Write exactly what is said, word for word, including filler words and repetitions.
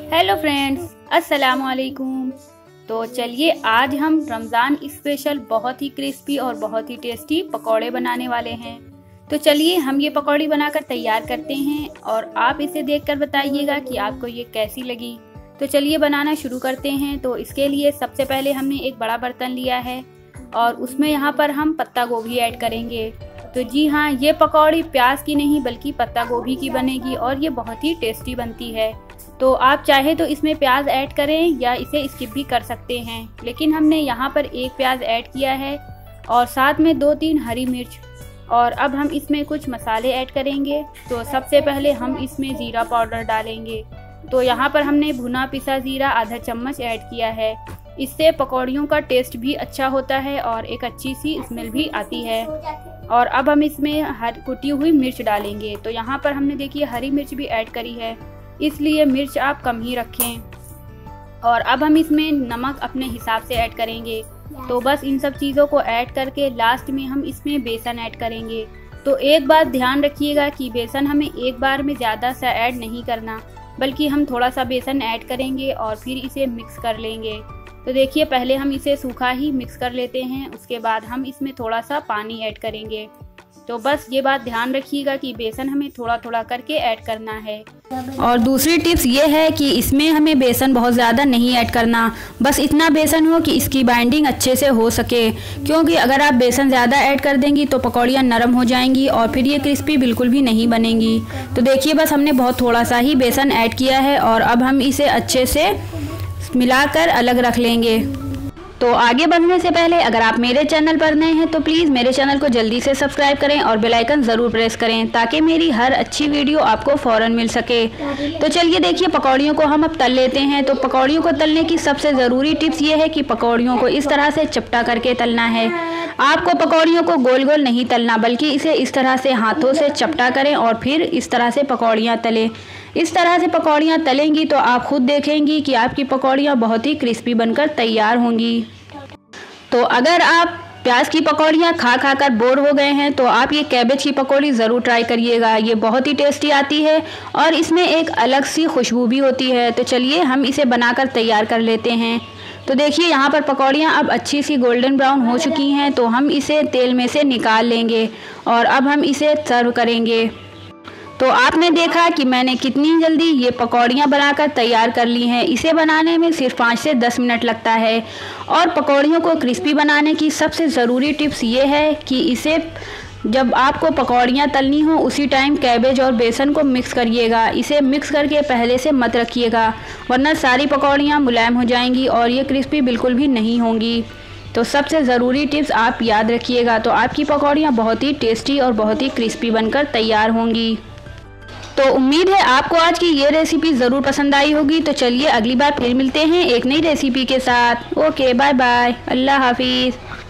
Hello friends, अस्सलाम वालेकुम। तो चलिए आज हम रमज़ान स्पेशल बहुत ही क्रिस्पी और बहुत ही टेस्टी पकौड़े बनाने वाले हैं। तो चलिए हम ये पकौड़ी बनाकर तैयार करते हैं और आप इसे देखकर बताइएगा कि आपको ये कैसी लगी। तो चलिए बनाना शुरू करते हैं। तो इसके लिए सबसे पहले हमने एक बड़ा बर्तन लिया है और उसमें यहाँ पर हम पत्ता गोभी ऐड करेंगे। तो जी हाँ, ये पकौड़ी प्याज की नहीं बल्कि पत्ता गोभी की बनेगी और ये बहुत ही टेस्टी बनती है। तो आप चाहे तो इसमें प्याज ऐड करें या इसे स्किप भी कर सकते हैं, लेकिन हमने यहाँ पर एक प्याज ऐड किया है और साथ में दो तीन हरी मिर्च। और अब हम इसमें कुछ मसाले ऐड करेंगे। तो सबसे पहले हम इसमें ज़ीरा पाउडर डालेंगे। तो यहाँ पर हमने भुना पिसा ज़ीरा आधा चम्मच ऐड किया है। इससे पकौड़ियों का टेस्ट भी अच्छा होता है और एक अच्छी सी स्मेल भी आती है। और अब हम इसमें हर कुटी हुई मिर्च डालेंगे। तो यहाँ पर हमने देखिए हरी मिर्च भी ऐड करी है, इसलिए मिर्च आप कम ही रखें। और अब हम इसमें नमक अपने हिसाब से ऐड करेंगे। तो बस इन सब चीज़ों को ऐड करके लास्ट में हम इसमें बेसन ऐड करेंगे। तो एक बात ध्यान रखिएगा कि बेसन हमें एक बार में ज़्यादा सा ऐड नहीं करना, बल्कि हम थोड़ा सा बेसन ऐड करेंगे और फिर इसे मिक्स कर लेंगे। तो देखिए पहले हम इसे सूखा ही मिक्स कर लेते हैं, उसके बाद हम इसमें थोड़ा सा पानी ऐड करेंगे। तो बस ये बात ध्यान रखिएगा कि बेसन हमें थोड़ा थोड़ा करके ऐड करना है। और दूसरी टिप्स ये है कि इसमें हमें बेसन बहुत ज़्यादा नहीं ऐड करना, बस इतना बेसन हो कि इसकी बाइंडिंग अच्छे से हो सके। क्योंकि अगर आप बेसन ज़्यादा ऐड कर देंगी तो पकौड़ियाँ नरम हो जाएंगी और फिर ये क्रिस्पी बिल्कुल भी नहीं बनेंगी। तो देखिए बस हमने बहुत थोड़ा सा ही बेसन ऐड किया है और अब हम इसे अच्छे से मिलाकर अलग रख लेंगे। तो आगे बढ़ने से पहले अगर आप मेरे चैनल पर नए हैं तो प्लीज़ मेरे चैनल को जल्दी से सब्सक्राइब करें और बेल आइकन ज़रूर प्रेस करें ताकि मेरी हर अच्छी वीडियो आपको फ़ौरन मिल सके। तो चलिए देखिए पकौड़ियों को हम अब तल लेते हैं। तो पकौड़ियों को तलने की सबसे ज़रूरी टिप्स ये है कि पकौड़ियों को इस तरह से चपटा करके तलना है। आपको पकौड़ियों को गोल गोल नहीं तलना, बल्कि इसे इस तरह से हाथों से चपटा करें और फिर इस तरह से पकौड़ियाँ तलें। इस तरह से पकौड़ियाँ तलेंगी तो आप खुद देखेंगी कि आपकी पकौड़ियाँ बहुत ही क्रिस्पी बनकर तैयार होंगी। तो अगर आप प्याज की पकौड़ियाँ खा खा कर बोर हो गए हैं तो आप ये कैबेज की पकौड़ी ज़रूर ट्राई करिएगा। ये बहुत ही टेस्टी आती है और इसमें एक अलग सी खुशबू भी होती है। तो चलिए हम इसे बनाकर तैयार कर लेते हैं। तो देखिए यहाँ पर पकौड़ियाँ अब अच्छी सी गोल्डन ब्राउन हो चुकी हैं। तो हम इसे तेल में से निकाल लेंगे और अब हम इसे सर्व करेंगे। तो आपने देखा कि मैंने कितनी जल्दी ये पकौड़ियाँ बनाकर तैयार कर ली हैं। इसे बनाने में सिर्फ पाँच से दस मिनट लगता है। और पकौड़ियों को क्रिस्पी बनाने की सबसे ज़रूरी टिप्स ये है कि इसे जब आपको पकौड़ियाँ तलनी हो उसी टाइम कैबेज और बेसन को मिक्स करिएगा। इसे मिक्स करके पहले से मत रखिएगा, वरना सारी पकौड़ियाँ मुलायम हो जाएंगी और ये क्रिस्पी बिल्कुल भी नहीं होंगी। तो सबसे ज़रूरी टिप्स आप याद रखिएगा, तो आपकी पकौड़ियाँ बहुत ही टेस्टी और बहुत ही क्रिस्पी बनकर तैयार होंगी। तो उम्मीद है आपको आज की ये रेसिपी ज़रूर पसंद आई होगी। तो चलिए अगली बार फिर मिलते हैं एक नई रेसिपी के साथ। ओके, बाय बाय, अल्लाह हाफिज़।